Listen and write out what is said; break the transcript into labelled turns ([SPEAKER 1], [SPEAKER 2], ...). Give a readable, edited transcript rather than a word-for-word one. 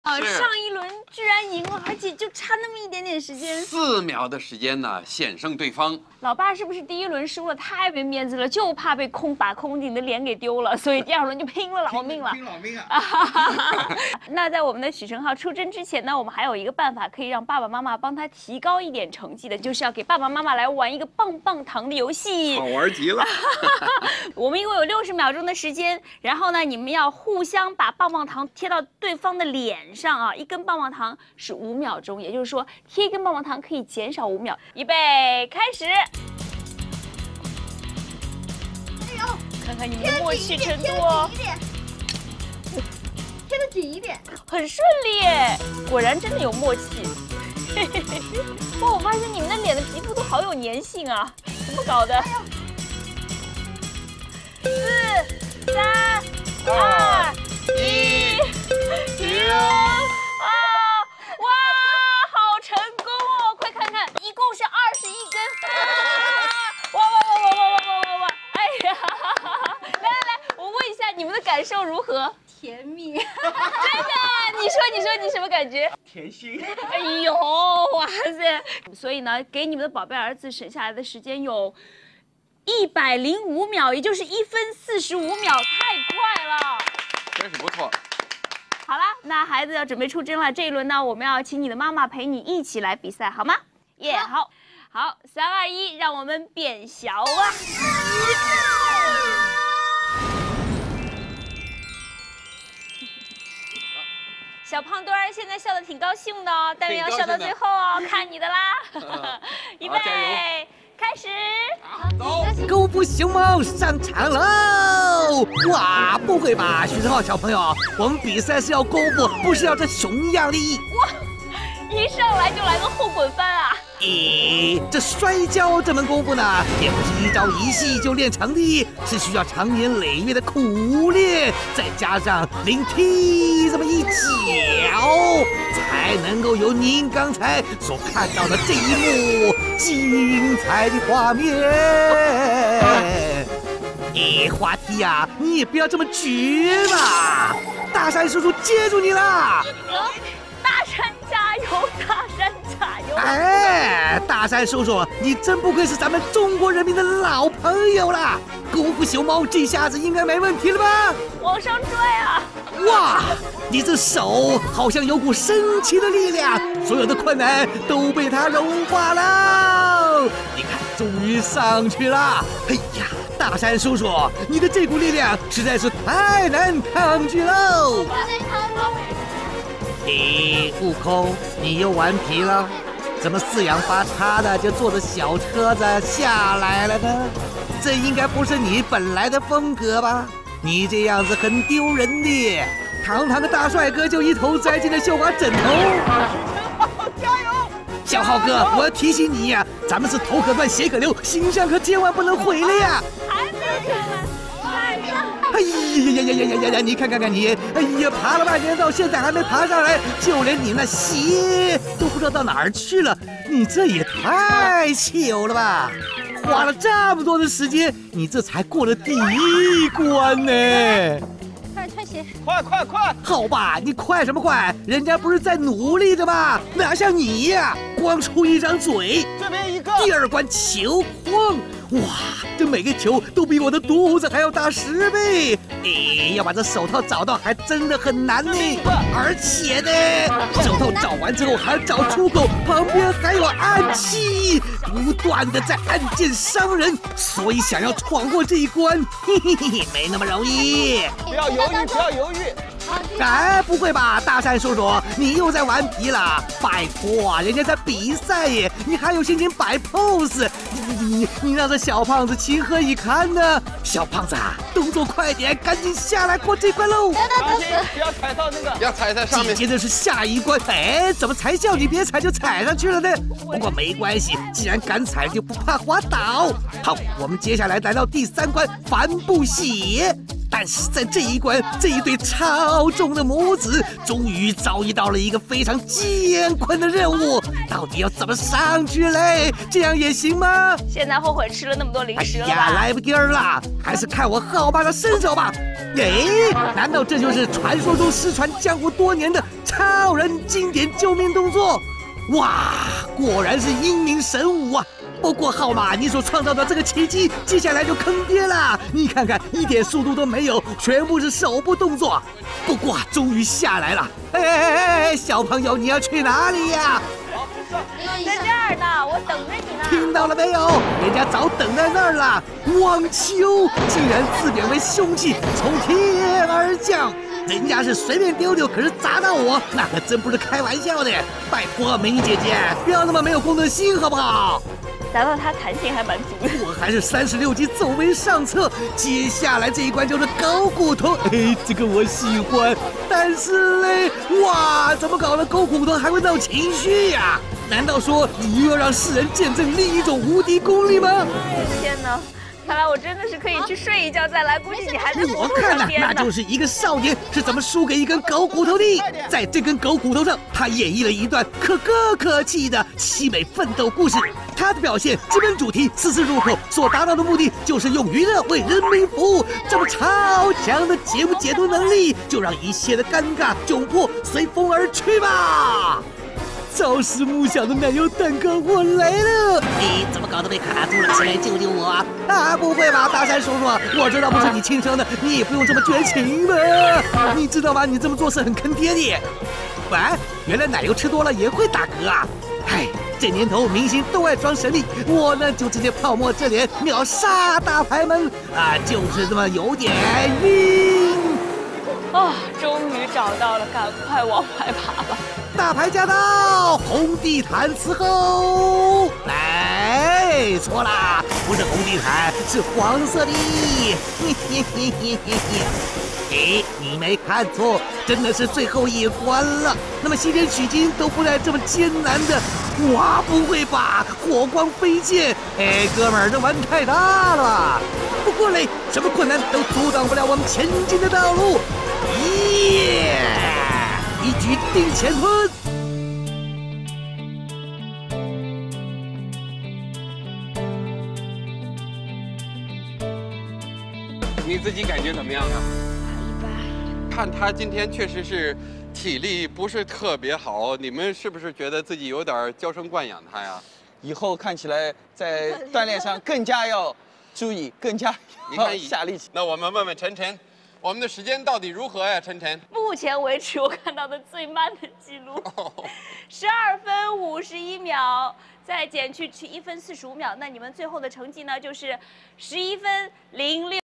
[SPEAKER 1] 上一轮居然赢了，而且就差那么一点点时间
[SPEAKER 2] ，4秒的时间呢，险胜对方。
[SPEAKER 1] 老爸是不是第一轮输了太没面子了，就怕被把空警的脸给丢了，所以第2轮就拼了老命了。
[SPEAKER 3] 拼老命啊！
[SPEAKER 1] 那在我们的许成浩出征之前呢，我们还有一个办法可以让爸爸妈妈帮他提高一点成绩的，就是要给爸爸妈妈来玩一个棒棒糖的游戏。
[SPEAKER 2] 好玩极了！
[SPEAKER 1] 我们一共有60秒钟的时间，然后呢，你们要互相把棒棒糖贴到对方的脸上啊，1根棒棒糖是5秒钟，也就是说贴1根棒棒糖可以减少5秒。预备，开始！
[SPEAKER 4] 哎呦，
[SPEAKER 1] 看看你们的默契程度哦。
[SPEAKER 4] 贴得紧一点，
[SPEAKER 1] 很顺利耶，果然真的有默契。哇，我发现你们的脸的皮肤都好有粘性啊，怎么搞的？4、3、2、1，停！啊！哇，好成功哦！快看看，一共是21根。哇！哎呀，来，我问一下你们的感受如何？
[SPEAKER 4] 甜蜜。
[SPEAKER 1] 真的？你说你什么感觉？
[SPEAKER 3] 甜心。
[SPEAKER 1] 哎呦，哇塞！所以呢，给你们的宝贝儿子省下来的时间有105秒，也就是1分45秒，太快了，
[SPEAKER 2] 真是不错。
[SPEAKER 1] 好啦，那孩子要准备出征了。这一轮呢，我们要请你的妈妈陪你一起来比赛，好吗？耶，好，3、2、1，让我们变小啊！小胖墩儿现在笑得挺高兴的哦，但是要笑到最后哦，看你的啦！预备，开始！
[SPEAKER 2] 走！
[SPEAKER 5] 功夫熊猫上场喽！哇，不会吧，许成浩小朋友，我们比赛是要功夫，不是要这熊样的。
[SPEAKER 1] 哇，一上来就来个后滚翻啊！
[SPEAKER 5] 咦，这摔跤这门功夫呢，也不是一朝一夕就练成的，是需要长年累月的苦练，再加上临踢这么一脚，才能够有您刚才所看到的这一幕精彩的画面。咦，滑梯呀，你也不要这么绝嘛！大山叔叔接住你啦！
[SPEAKER 1] 大山加油，大山加油！
[SPEAKER 5] 哎，大山叔叔，你真不愧是咱们中国人民的老朋友啦！功夫熊猫这下子应该没问题了吧？
[SPEAKER 1] 往上拽啊！
[SPEAKER 5] 哇，你这手好像有股神奇的力量，所有的困难都被它融化了。你看，终于上去了！哎呀，大山叔叔，你的这股力量实在是太难抗拒喽！咦，悟空，你又顽皮了？怎么四仰八叉的就坐着小车子下来了呢？这应该不是你本来的风格吧？你这样子很丢人的。堂堂的大帅哥就一头栽进了绣花枕头。
[SPEAKER 3] 加油！
[SPEAKER 5] 小浩哥，我要提醒你呀，咱们是头可断血可留，形象可千万不能毁了呀！
[SPEAKER 1] 还没上来，快上！
[SPEAKER 5] 哎呀！你看看你，哎呀，爬了半天到现在还没爬上来，就连你那鞋都不知道到哪儿去了，你这也太糗了吧！花了这么多的时间，你这才过了第1关呢！
[SPEAKER 4] 快穿鞋！
[SPEAKER 3] 快！
[SPEAKER 5] 好吧，你快什么快？人家不是在努力的吗？哪像你呀，光出一张嘴。
[SPEAKER 3] 这边一个。
[SPEAKER 5] 第2关球框，哇，这每个球都比我的肚子还要大10倍。哎，要把这手套找到还真的很难呢。而且呢，手套找完之后还要找出口，旁边还有暗器，不断的在暗箭伤人，所以想要闯过这一关，嘿，没那么容易。
[SPEAKER 3] 不要犹豫！
[SPEAKER 5] 哎，不会吧，大山叔叔，你又在顽皮了？拜托，人家在比赛耶，你还有心情摆 pose？你让这小胖子情何以堪呢？小胖子啊，动作快点，赶紧下来过这关喽！
[SPEAKER 3] 小心，不要踩到那个，
[SPEAKER 2] 不要踩在上面。
[SPEAKER 5] 接着是下一关，哎，怎么才叫你别踩就踩上去了呢？不过没关系，既然敢踩，就不怕滑倒。好，我们接下来来到第3关帆布鞋。但是在这一关，这一对超重的母子终于遭遇到了一个非常艰困的任务，到底要怎么上去嘞？这样也行吗？
[SPEAKER 1] 现在后悔吃了那么多零食了吧？
[SPEAKER 5] 哎呀，来不及了，还是看我浩爸的身手吧。哎，难道这就是传说中失传江湖多年的超救命动作。哇，果然是英明神武啊！不过号码，你所创造的这个奇迹，接下来就坑爹了。你看看，一点速度都没有，全部是手部动作。不过终于下来了。哎，小朋友，你要去哪里呀？
[SPEAKER 1] 在这儿呢，我等着你呢。
[SPEAKER 5] 听到了没有？人家早等在那儿了。网球竟然自贬为凶器，从天而降。人家是随便丢丢，可是砸到我，那可真不是开玩笑的。拜托，美女姐姐，不要那么没有公德心，好不好？
[SPEAKER 1] 砸到它弹性还蛮足的。
[SPEAKER 5] 我还是36级走为上策，接下来这一关就是狗骨头。哎，这个我喜欢，但是嘞，哇，怎么搞的？狗骨头还会闹情绪呀？难道说你又要让世人见证另一种无敌功力吗？
[SPEAKER 1] 天哪！看来我真的是可以去睡一觉再来，估计你还在
[SPEAKER 5] 我看呐，那就是一个少年是怎么输给一根狗骨头的。在这根狗骨头上，他演绎了一段可歌可泣的凄美奋斗故事。他的表现基本主题丝丝入口，所达到的目的就是用娱乐为人民服务。这么超强的节目解读能力，就让一切的尴尬窘迫随风而去吧。朝思暮想的奶油蛋糕，我来了！你怎么搞得被卡住了？起来救救我啊！啊，不会吧，大山叔叔，我知道不是你亲生的，你也不用这么绝情的。你知道吗？你这么做是很坑爹的。喂，原来奶油吃多了也会打嗝啊！唉，这年头明星都爱装神力，我呢就直接泡沫这脸秒杀大牌们啊，就是这么有点晕。
[SPEAKER 1] 啊，终于找到了，赶快往外爬吧！
[SPEAKER 5] 大牌驾到，红地毯伺候。来，错啦，不是红地毯，是黄色的。哎，你没看错，真的是最后一关了。那么西天取经都不带这么艰难的。哇，不会吧？火光飞溅！哎，哥们儿，这玩太大了吧？不过嘞，什么困难都阻挡不了我们前进的道路。耶！一举定乾坤。
[SPEAKER 2] 你自己感觉怎么样啊？一般。看他今天确实是体力不是特别好，你们是不是觉得自己有点娇生惯养他呀？
[SPEAKER 3] 以后看起来在锻炼上更加要注意，更加要下力气。
[SPEAKER 2] 那我们问问晨晨，我们的时间到底如何呀？晨晨，
[SPEAKER 1] 目前为止我看到的最慢的记录，12分51秒，再减去1分45秒，那你们最后的成绩呢，就是11分06。